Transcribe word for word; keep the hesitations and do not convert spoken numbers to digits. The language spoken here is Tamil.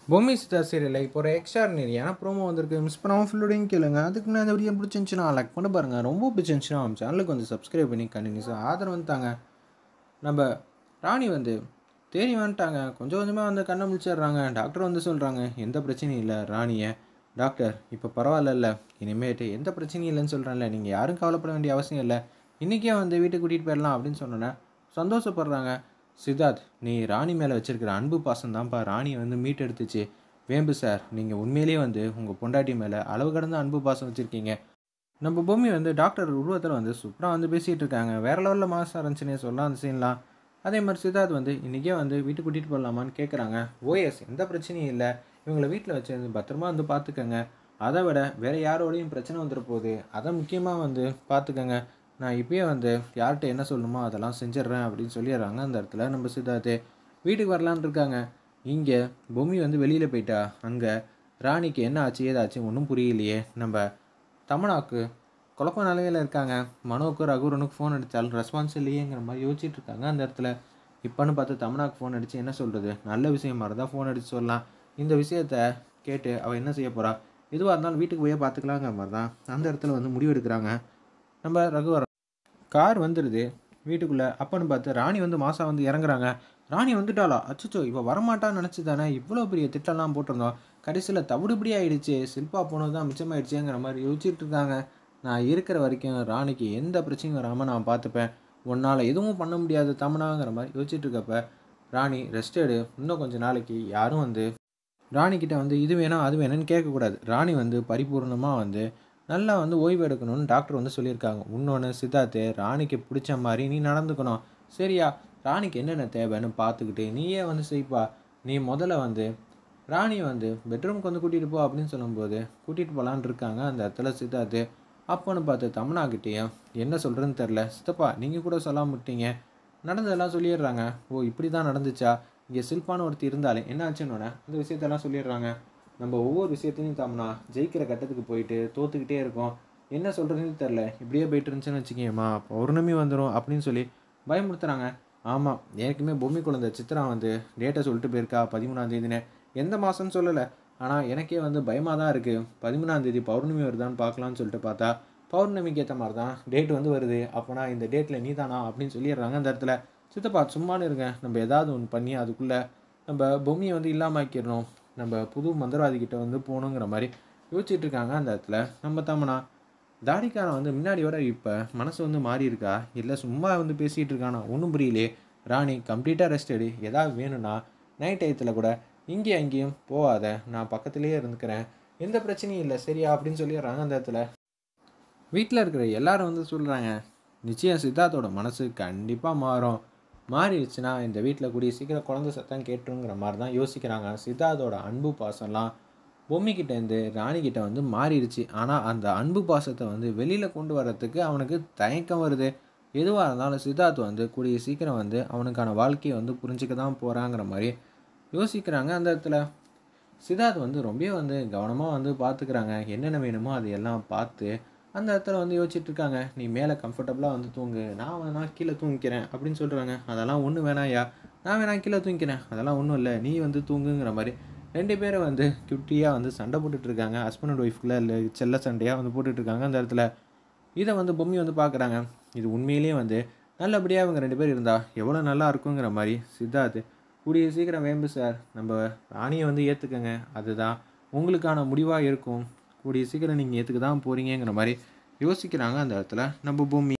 பொம்மி சித்தா சீரியலில் இப்போ ஒரு எக்ஸ்ட்ராடினரியான ப்ரோமோ வந்திருக்கு. மிஸ் பண்ணாமல் ஃபுல்லோடையும் கேளுங்க. அதுக்கு முன்னாடி அந்த வீடியோ பிடிச்சிருந்துச்சுன்னா லைக் பண்ணி பாருங்கள். ரொம்ப பிடிச்சிருந்துச்சுன்னா நம்ம சேனலுக்கு வந்து சப்ஸ்கிரைப் பண்ணி கண்டினியூஸாக ஆதரவு வந்துட்டாங்க. நம்ம ராணி வந்து தேடி வந்துட்டாங்க. கொஞ்சம் கொஞ்சமாக வந்து கண்ணை முடிச்சிடுறாங்க. டாக்டர் வந்து சொல்கிறாங்க, எந்த பிரச்சனையும் இல்லை ராணியை. டாக்டர் இப்போ பரவாயில்ல, இனிமேட்டு எந்த பிரச்சனையும் இல்லைன்னு சொல்கிறேன்ல, நீங்கள் யாரும் கவலைப்பட வேண்டிய அவசியம் இல்லை, இன்றைக்கே வந்து வீட்டுக்கு கூட்டிகிட்டு போயிடலாம் அப்படின்னு சொன்னோன்னே சந்தோஷப்படுறாங்க. சித்தார்த், நீ ராணி மேலே வச்சிருக்கிற அன்பு பாசம் தான்ப்பா ராணியை வந்து மீட்டெடுத்துச்சு. வேம்பு சார், நீங்கள் உண்மையிலேயே வந்து உங்கள் பொண்டாட்டி மேலே அளவு கடந்த அன்பு பாசம் வச்சுருக்கீங்க. நம்ம பூமி வந்து டாக்டர் உருவத்தில் வந்து சூப்பராக வந்து பேசிகிட்டு இருக்காங்க. வேறு லெவலில் மாதம் இருந்துச்சுன்னே சொல்லலாம் அந்த சீன்லாம். அதே மாதிரி சித்தார்த் வந்து இன்றைக்கே வந்து வீட்டுக்கு கூட்டிகிட்டு போகலாமான்னு கேட்குறாங்க. ஓஎஸ், எந்த பிரச்சனையும் இல்லை, இவங்களை வீட்டில் வச்சு பத்திரமா வந்து பார்த்துக்கங்க. அதை விட வேறு யாரோடையும் பிரச்சனை வந்துட போகுது, அதை முக்கியமாக வந்து பார்த்துக்கங்க. நான் இப்போயே வந்து யார்கிட்ட என்ன சொல்லணுமோ அதெல்லாம் செஞ்சிட்றேன் அப்படின்னு சொல்லிடுறாங்க. அந்த இடத்துல நம்ம சித்தார்த்து வீட்டுக்கு வரலான்னு இருக்காங்க. இங்கே பொம்மி வந்து வெளியில் போயிட்டா. அங்கே ராணிக்கு என்ன ஆச்சு ஏதாச்சு ஒன்றும் புரியலையே. நம்ம தமனாவுக்கு குழப்ப நிலையில் இருக்காங்க. மனோவுக்கு ரகுரனுக்கு ஃபோன் அடித்தாலும் ரெஸ்பான்ஸ் இல்லையேங்கிற மாதிரி யோசிச்சுட்டு இருக்காங்க. அந்த இடத்துல இப்போன்னு பார்த்து தமனாவுக்கு ஃபோன் அடித்து என்ன சொல்கிறது, நல்ல விஷயம் மாதிரி தான் ஃபோன் அடித்து சொல்லலாம். இந்த விஷயத்த கேட்டு அவள் என்ன செய்ய போகிறா, எதுவாக இருந்தாலும் வீட்டுக்கு போய் பார்த்துக்கலாங்கிற மாதிரி தான் அந்த இடத்துல வந்து முடிவு எடுக்கிறாங்க. நம்ம ரகுவரன் கார் வந்துடுது வீட்டுக்குள்ளே. அப்போன்னு பார்த்து ராணி வந்து மாசா வந்து இறங்குறாங்க. ராணி வந்துட்டாளா, அச்சோ இப்போ வரமாட்டான்னு நினச்சி தானே இவ்வளோ பெரிய திட்டம்லாம் போட்டிருந்தோம், கடைசியில் தவிடுபடி ஆகிடுச்சு, சில்பா போனது தான் மிச்சமாயிடுச்சுங்கிற மாதிரி யோசிச்சுட்டு இருக்காங்க. நான் இருக்கிற வரைக்கும் ராணிக்கு எந்த பிரச்சனையும் வராமல் நான் பார்த்துப்பேன், உன்னால் எதுவும் பண்ண முடியாது தமனாங்கிற மாதிரி யோசிச்சுட்டு இருக்கப்ப ராணி ரெஸ்ட் எடு, இன்னும் கொஞ்சம் நாளைக்கு யாரும் வந்து ராணிக்கிட்ட வந்து இது வேணும் அது வேணும்னு கேட்கக்கூடாது. ராணி வந்து பரிபூர்ணமாக வந்து நல்லா வந்து ஓய்வு எடுக்கணும்னு டாக்டர் வந்து சொல்லியிருக்காங்க. இன்னொன்று சித்தார்த்து, ராணிக்கு பிடிச்ச மாதிரி நீ நடந்துக்கணும், சரியா? ராணிக்கு என்னென்ன தேவைன்னு பார்த்துக்கிட்டு நீயே வந்து செய்ப்பா. நீ முதல்ல வந்து ராணியை வந்து பெட்ரூமுக்கு வந்து கூட்டிகிட்டு போ அப்படின்னு சொல்லும்போது கூட்டிகிட்டு போகலான் இருக்காங்க. அந்த இடத்துல சித்தார்த்து அப்போன்னு பார்த்து தமனாக்கிட்டேயும் என்ன சொல்கிறேன்னு தெரில, சித்தப்பா நீங்கள் கூட சொல்லாம விட்டீங்க, நடந்ததெல்லாம் சொல்லிடுறாங்க. ஓ இப்படி தான் நடந்துச்சா, இங்கே சில்பான ஒருத்தி இருந்தாலே என்ன ஆச்சுன்னொன்னே அந்த விஷயத்தெல்லாம் சொல்லிடுறாங்க. நம்ம ஒவ்வொரு விஷயத்தையும் தம்னா ஜெயிக்கிற கட்டத்துக்கு போயிட்டு தோற்றுக்கிட்டே இருக்கோம், என்ன சொல்கிறதுன்னு தெரில, இப்படியே போயிட்டு இருந்துச்சுன்னு வச்சுக்கேம்மா பௌர்ணமி வந்துடும் அப்படின்னு சொல்லி பயமுறுத்துறாங்க. ஆமாம், எனக்குமே பொம்மி குழந்தை சித்ரா வந்து டேட்டை சொல்லிட்டு போயிருக்கா பதிமூணாந்தேதினே, எந்த மாதம்னு சொல்லலை, ஆனால் எனக்கே வந்து பயமாக தான் இருக்குது. பதிமூணாந்தேதி பௌர்ணமி வருதான்னு பார்க்கலான்னு சொல்லிட்டு பார்த்தா பௌர்ணமிக்கு ஏற்ற மாதிரி தான் டேட் வந்து வருது. அப்போனா இந்த டேட்டில் நீ தானா அப்படின்னு சொல்லிடுறாங்க. அந்த இடத்துல சித்தப்பா சும்மானு இருங்க, நம்ம ஏதாவது ஒன்று பண்ணி அதுக்குள்ளே நம்ம பொம்மியை வந்து இல்லாமல் ஆக்கிடணும், நம்ம புது மந்திரவாதிக்கிட்ட வந்து போகணுங்கிற மாதிரி யோசிச்சுட்டு இருக்காங்க. அந்த இடத்துல நம்ம தமனா தாடிக்காரன் வந்து முன்னாடி வர இப்போ மனசு வந்து மாறி இருக்கா, இல்லை சும்மா வந்து பேசிகிட்டு இருக்கானா ஒன்றும் புரியலையே. ராணி கம்ப்ளீட்டாக ரெஸ்ட் எடு, ஏதாவது வேணும்னா நைட் டயத்தில் கூட இங்கேயும் அங்கேயும் போகாத, நான் பக்கத்துலேயே இருந்துக்கிறேன், எந்த பிரச்சனையும் இல்லை சரியா அப்படின்னு சொல்லிடுறாங்க. அந்த இடத்துல வீட்டில் இருக்கிற எல்லாரும் வந்து சொல்கிறாங்க, நிச்சயம் சித்தார்த்தோட மனசு கண்டிப்பாக மாறும், மாறிடுச்சுன்னா இந்த வீட்டில் கூடிய சீக்கிரம் குழந்தை சத்தம் கேட்டுருங்கிற மாதிரி தான் யோசிக்கிறாங்க. சித்தார்த்தோட அன்பு பாசம்லாம் பொம்மிக்கிட்டேருந்து ராணிக்கிட்ட வந்து மாறிடுச்சு. ஆனால் அந்த அன்பு பாசத்தை வந்து வெளியில் கொண்டு வர்றதுக்கு அவனுக்கு தயக்கம் வருது. எதுவாக இருந்தாலும் சித்தார்த் வந்து கூடிய சீக்கிரம் வந்து அவனுக்கான வாழ்க்கையை வந்து புரிஞ்சுக்க தான் போகிறாங்கிற மாதிரி யோசிக்கிறாங்க. அந்த இடத்துல சித்தார்த் வந்து ரொம்ப வந்து கவனமாக வந்து பார்த்துக்கிறாங்க. என்னென்ன வேணுமோ அது எல்லாம் பார்த்து அந்த இடத்துல வந்து யோசிச்சுட்டு இருக்காங்க. நீ மேலே கம்ஃபர்டபுளாக வந்து தூங்கு, நான் வேணா கீழே தூங்கிக்கிறேன் அப்படின்னு சொல்கிறாங்க. அதெல்லாம் ஒன்றும் வேணாயா, நான் வேணா கீழே தூங்கிக்கிறேன், அதெல்லாம் ஒன்றும் இல்லை, நீ வந்து தூங்குங்கிற மாதிரி ரெண்டு பேரும் வந்து குட்டியாக வந்து சண்டை போட்டுட்ருக்காங்க. ஹஸ்பண்ட் அண்ட் ஒய்ஃப்குள்ளே இல்லை செல்ல சண்டையாக வந்து போட்டுட்ருக்காங்க. அந்த இடத்துல இதை வந்து பொம்மி வந்து பார்க்குறாங்க. இது உண்மையிலேயே வந்து நல்லபடியாக இவங்க ரெண்டு பேர் இருந்தால் எவ்வளோ நல்லா இருக்குங்கிற மாதிரி சித்தார்த்து கூடிய சீக்கிரம் வேம்பு சார் நம்ம ராணியை வந்து ஏற்றுக்கங்க, அதுதான் உங்களுக்கான முடிவாக இருக்கும், கூடிய சீக்கிரம் நீங்கள் ஏற்றுக்க தான் போகிறீங்கிற மாதிரி யோசிக்கிறாங்க. அந்த இடத்துல நம்ம பூமி